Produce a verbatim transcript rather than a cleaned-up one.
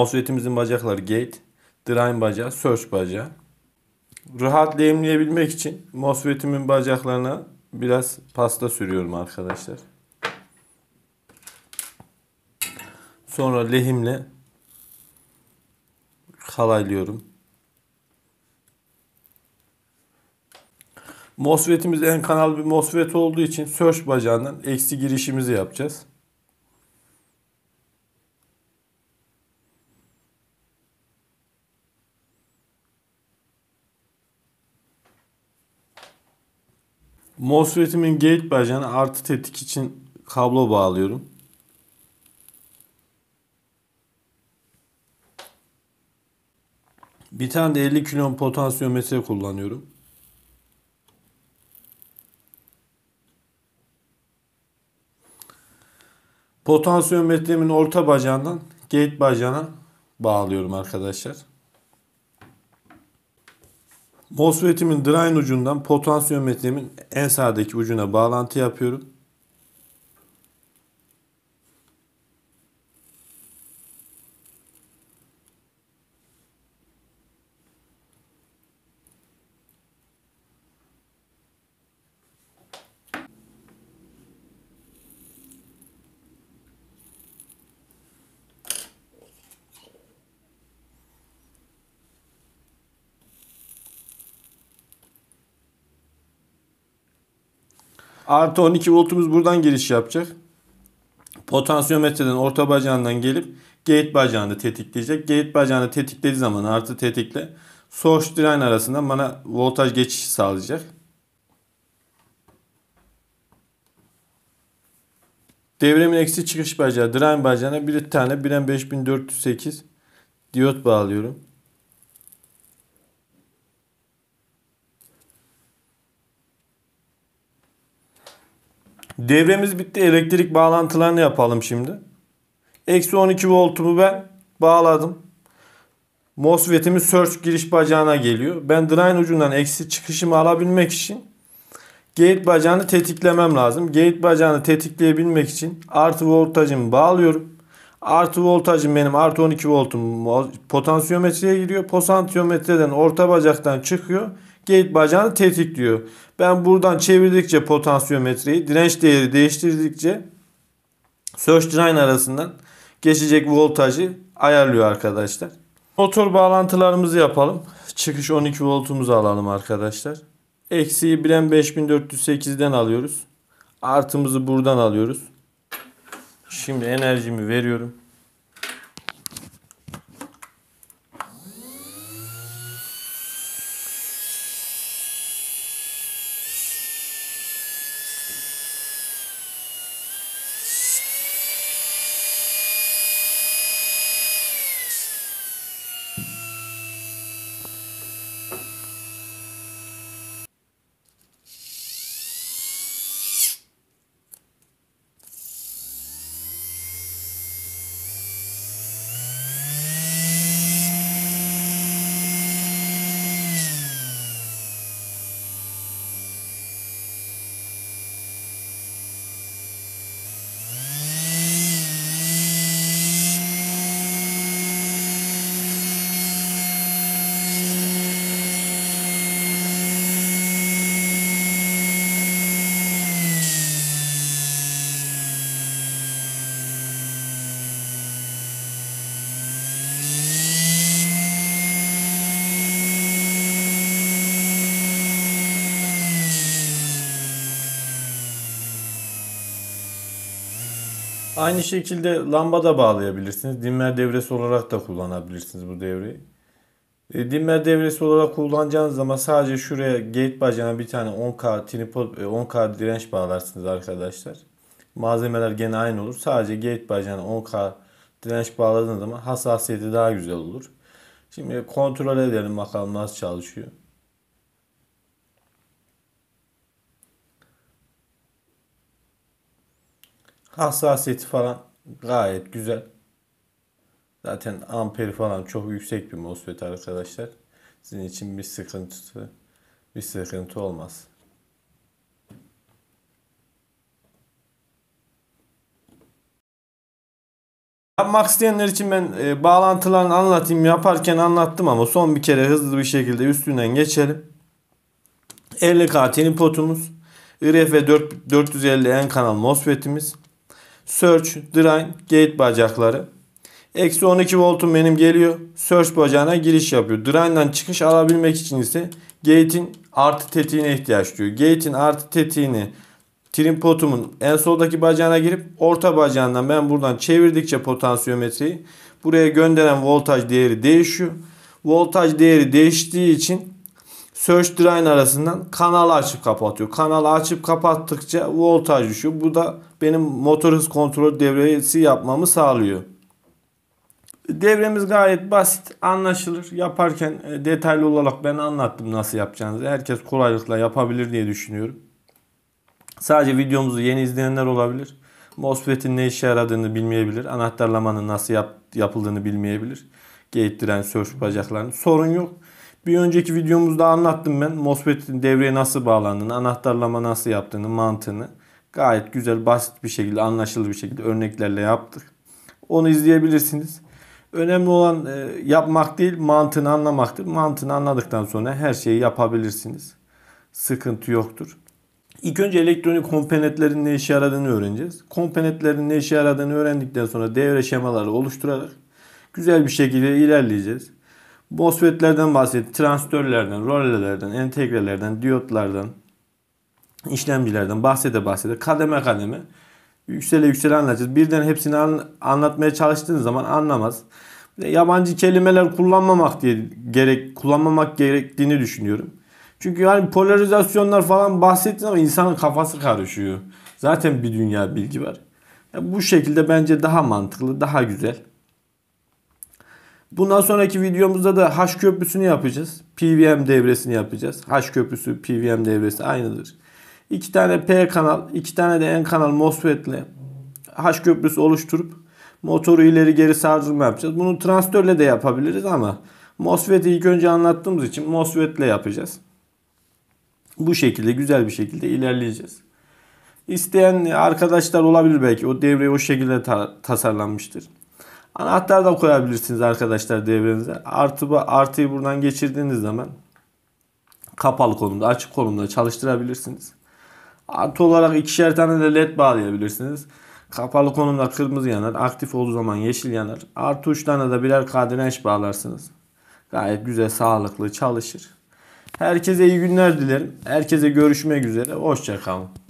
MOSFET'imizin bacakları gate, drain bacağı, surge bacağı. Rahat lehimleyebilmek için MOSFET'imin bacaklarına biraz pasta sürüyorum arkadaşlar. Sonra lehimle kalaylıyorum. MOSFET'imiz en kanal bir MOSFET olduğu için surge bacağından eksi girişimizi yapacağız. MOSFET'imin gate bacağına artı tetik için kablo bağlıyorum. Bir tane de elli kilo ohm potansiyometre kullanıyorum. Potansiyometremin orta bacağından gate bacağına bağlıyorum arkadaşlar. MOSFET'imin drain ucundan potansiyometremin en sağdaki ucuna bağlantı yapıyorum. Artı on iki voltumuz buradan giriş yapacak. Potansiyometreden orta bacağından gelip gate bacağını tetikleyecek. Gate bacağını tetiklediği zaman artı tetikle source drain arasında bana voltaj geçişi sağlayacak. Devremin eksi çıkış bacağı drain bacağına bir tane bir M beş bin dört yüz sekiz diyot bağlıyorum. Devremiz bitti. Elektrik bağlantılarını yapalım şimdi. Eksi on iki voltumu ben bağladım. MOSFET'imin surge giriş bacağına geliyor. Ben drain ucundan eksi çıkışımı alabilmek için gate bacağını tetiklemem lazım. Gate bacağını tetikleyebilmek için artı voltajımı bağlıyorum. Artı voltajım benim artı on iki voltum potansiyometreye giriyor. Potansiyometreden orta bacaktan çıkıyor. Gate bacağını tetikliyor. Ben buradan çevirdikçe potansiyometreyi, direnç değeri değiştirdikçe surge drain arasından geçecek voltajı ayarlıyor arkadaşlar. Motor bağlantılarımızı yapalım. Çıkış on iki voltumuzu alalım arkadaşlar. Eksiği bir M beş bin dört yüz sekizden alıyoruz. Artımızı buradan alıyoruz. Şimdi enerjimi veriyorum. Aynı şekilde lamba da bağlayabilirsiniz. Dimmer devresi olarak da kullanabilirsiniz bu devreyi. E, dimmer devresi olarak kullanacağınız zaman sadece şuraya gate bacağına bir tane on K tripod, on K direnç bağlarsınız arkadaşlar. Malzemeler gene aynı olur. Sadece gate bacağına on K direnç bağladığınız zaman hassasiyeti daha güzel olur. Şimdi kontrol edelim bakalım nasıl çalışıyor. Hassasiyeti falan gayet güzel. Zaten amperi falan çok yüksek bir MOSFET arkadaşlar. Sizin için bir sıkıntı bir sıkıntı olmaz. Yapmak isteyenler için ben e, bağlantılarını anlatayım. Yaparken anlattım ama son bir kere hızlı bir şekilde üstünden geçelim. elli K tinin potumuz. I R F dört yüz elli N kanal MOSFET'imiz. Surge, drain, gate bacakları. Eksi on iki voltum benim geliyor. Surge bacağına giriş yapıyor. Drain'den çıkış alabilmek için ise gate'in artı tetiğine ihtiyaç duyuyor. Gate'in artı tetiğini trim potumun en soldaki bacağına girip orta bacağından ben buradan çevirdikçe potansiyometreyi buraya gönderen voltaj değeri değişiyor. Voltaj değeri değiştiği için surge drain arasından kanalı açıp kapatıyor. Kanalı açıp kapattıkça voltaj düşüyor. Bu da benim motor hız kontrol devresi yapmamı sağlıyor. Devremiz gayet basit, anlaşılır. Yaparken detaylı olarak ben anlattım nasıl yapacağınızı. Herkes kolaylıkla yapabilir diye düşünüyorum. Sadece videomuzu yeni izleyenler olabilir. MOSFET'in ne işe yaradığını bilmeyebilir. Anahtarlamanın nasıl yap, yapıldığını bilmeyebilir. Gate diren surge bacaklarını. Sorun yok. Bir önceki videomuzda anlattım ben. MOSFET'in devreye nasıl bağlandığını, anahtarlama nasıl yaptığını, mantığını. Gayet güzel, basit bir şekilde, anlaşılır bir şekilde örneklerle yaptık. Onu izleyebilirsiniz. Önemli olan e, yapmak değil, mantığını anlamaktır. Mantığını anladıktan sonra her şeyi yapabilirsiniz. Sıkıntı yoktur. İlk önce elektronik komponentlerin ne işe yaradığını öğreneceğiz. Komponentlerin ne işe yaradığını öğrendikten sonra devre şemaları oluşturarak güzel bir şekilde ilerleyeceğiz. MOSFET'lerden bahsettik. Transistörlerden, rölelerden, entegrelerden, diyotlardan, işlemcilerden bahsede bahsede kademe kademe yüksele yüksele anlatacağız. Birden hepsini an, anlatmaya çalıştığınız zaman anlamaz. Yabancı kelimeler kullanmamak diye gerek kullanmamak gerektiğini düşünüyorum. Çünkü yani polarizasyonlar falan bahsettiğiniz ama insanın kafası karışıyor. Zaten bir dünya bilgi var. Yani bu şekilde bence daha mantıklı, daha güzel. Bundan sonraki videomuzda da H köprüsünü yapacağız. P V M devresini yapacağız. H köprüsü, P V M devresi aynıdır. İki tane P kanal, iki tane de N kanal MOSFET ile H köprüsü oluşturup motoru ileri geri sardırma yapacağız. Bunu transistörle de yapabiliriz ama MOSFET'i ilk önce anlattığımız için MOSFET ile yapacağız. Bu şekilde güzel bir şekilde ilerleyeceğiz. İsteyen arkadaşlar olabilir belki. O devre o şekilde ta- tasarlanmıştır. Anahtar da koyabilirsiniz arkadaşlar devrenize. Artı, artıyı buradan geçirdiğiniz zaman kapalı konumda, açık konumda çalıştırabilirsiniz. Artı olarak ikişer tane de led bağlayabilirsiniz. Kapalı konumda kırmızı yanar. Aktif olduğu zaman yeşil yanar. Artı üç tane de birer kadranaj bağlarsınız. Gayet güzel, sağlıklı çalışır. Herkese iyi günler dilerim. Herkese görüşmek üzere. Hoşça kalın.